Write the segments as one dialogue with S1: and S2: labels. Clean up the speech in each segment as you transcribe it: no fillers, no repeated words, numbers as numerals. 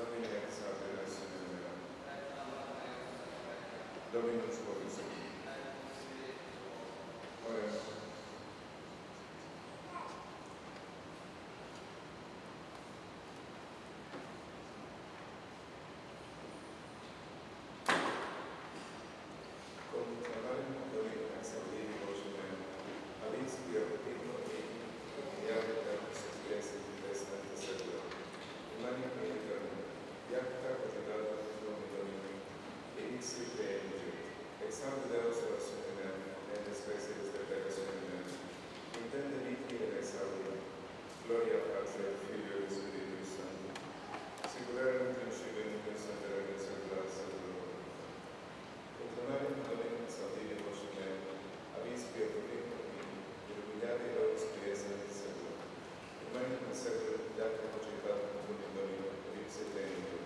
S1: Domine ex habera semina. Dominus vobiscum. Oremos. Gloria Patri et Filio et Spiritus Sancti. Sicularem in principio et nunc et semper et in saecula saeculorum. Proclamare Dominum Salvini voce mea, habis Beatum et humiliare eos qui es in saecula. Humani in saecula date cogitatum cum in Domino, ipse plenitud.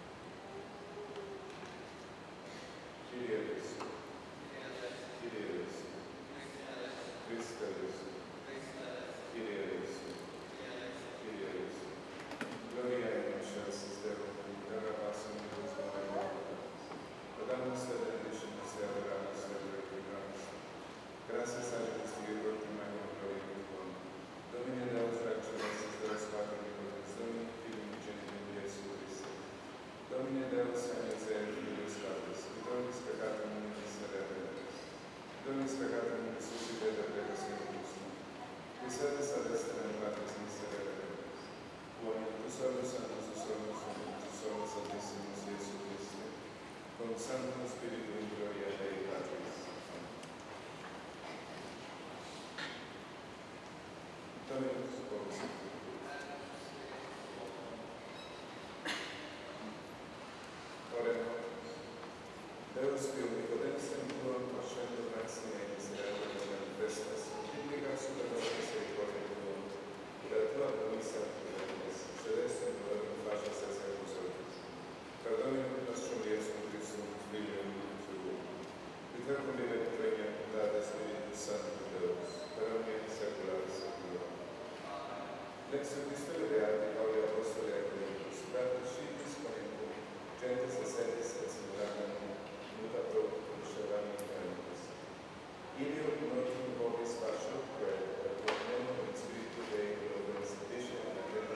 S1: Kyrie eleison. Kyrie eleison. Christe eleison. Kyrie eleison. Kyrie eleison. Gloria in excelsis Deo, in terra passum in Deus Domini. Lodamus te benedictions te adoramus te glorificamus. Gracias a Deus Dio ultima gloria in tuum. Domine Deus excelsis Deus Pater omnipotens, Domini Filium unigenitum Iesu Christi. Domine Deus Sancte Filius Patris, qui tollis peccatum miserere nobis. Donis peccatum suscite de peccationem nostrum. Qui sedes ad destra Patris miserere nobis. Quam tu salus Sanctus, tu salus Sanctus, tu salus Santissimus Iesu Christi, con Sanctum Spiritu in gloria Dei Patris. Dominus vobiscum. Oremos. Deus qui omnipotens in tuum facendo gratia et misericordia manifestas, indica super nos misericordia tuum, et a tua promissa fidelis, celeste in gloria facias et secus eus. Perdonum nostrum Iesum Christum, Filium tuum, qui te convivet regna et Spiritus Sanctus Deus, per omnia saecula saeculorum. Lex epistolae Beati Pauli Apostoli et Corinthus, praeciscitis conentum, gentes ascetis et simulacram, muta pro conservami calentus. Ilio notum vobis fascio, quae, per nemo in Spiritu Dei, globens, dice in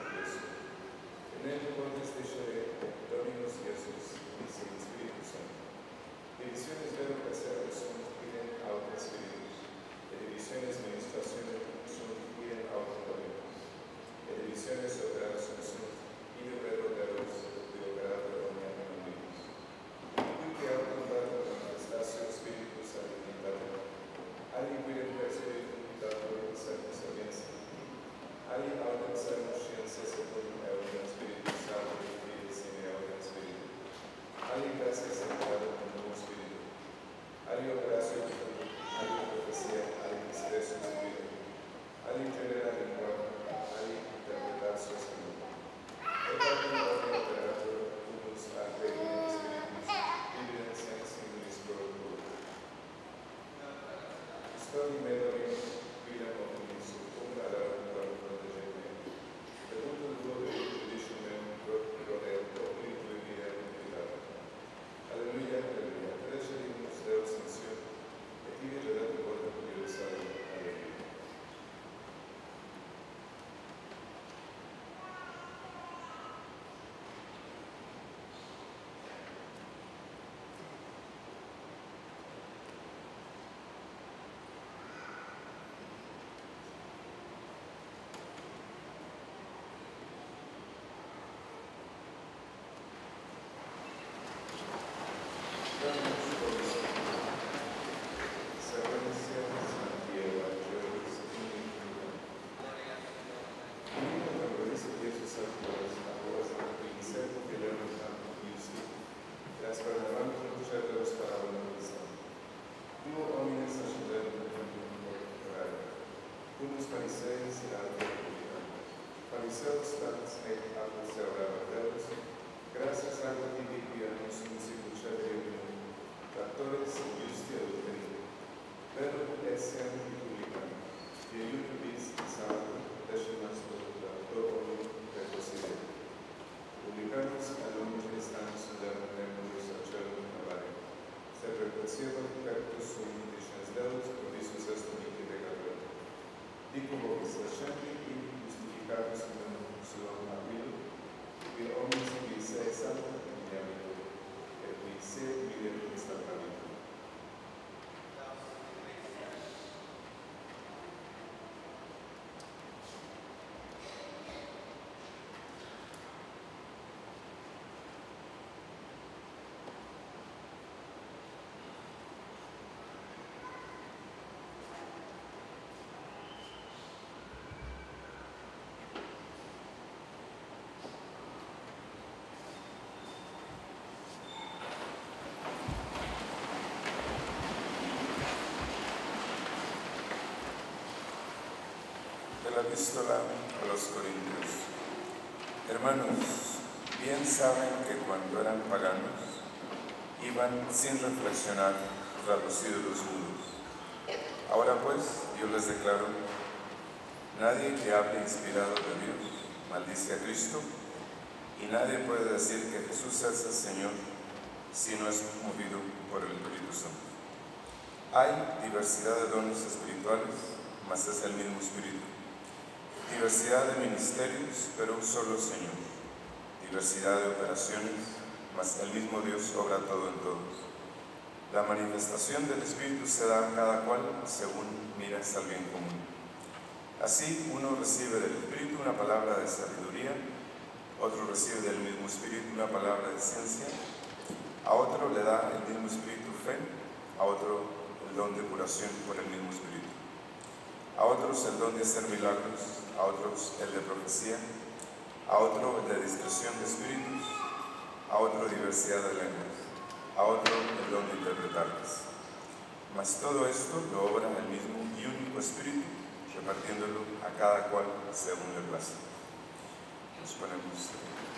S1: epístola a los Corintios. Hermanos, bien saben que cuando eran paganos, iban sin reflexionar tras los ídolos mudos. Ahora pues, yo les declaro, nadie que hable inspirado de Dios maldice a Cristo, y nadie puede decir que Jesús es el Señor si no es movido por el Espíritu Santo. Hay diversidad de dones espirituales, mas es el mismo Espíritu. Diversidad de ministerios, pero un solo Señor. Diversidad de operaciones, mas el mismo Dios obra todo en todos. La manifestación del Espíritu se da a cada cual según miras al bien común. Así, uno recibe del Espíritu una palabra de sabiduría, otro recibe del mismo Espíritu una palabra de ciencia, a otro le da el mismo Espíritu fe, a otro el don de curación por el mismo Espíritu, a otros el don de hacer milagros, a otros el de profecía, a otro el de discreción de espíritus, a otro diversidad de lenguas, a otro el don de interpretarlas. Mas todo esto lo obra el mismo y único Espíritu, repartiéndolo a cada cual según le place. Nos ponemos.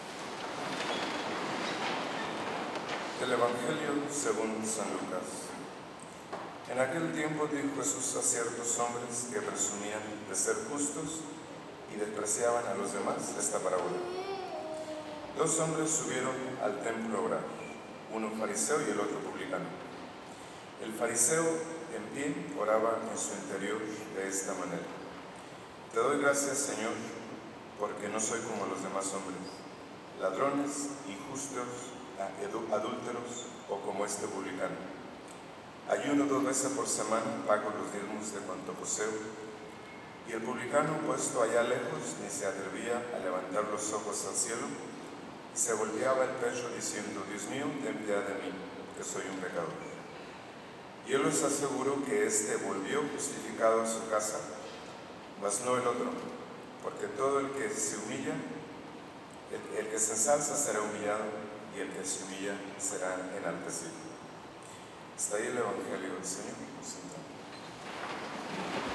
S1: Del Evangelio según San Lucas. En aquel tiempo dijo Jesús a ciertos hombres que presumían de ser justos y despreciaban a los demás esta parábola. Dos hombres subieron al templo a orar, uno fariseo y el otro publicano. El fariseo, en pie, oraba en su interior de esta manera: Te doy gracias, Señor, porque no soy como los demás hombres, ladrones, injustos, adúlteros o como este publicano. Ayuno 2 veces por semana, pago los diezmos de cuanto poseo. Y el publicano, puesto allá lejos, ni se atrevía a levantar los ojos al cielo, y se volteaba el pecho diciendo: Dios mío, ten piedad de mí, que soy un pecador. Y yo les aseguro que éste volvió justificado a su casa, mas no el otro, porque todo el que se humilla, el que se ensalza será humillado, y el que se humilla será enaltecido. Hasta ahí el Evangelio del Señor.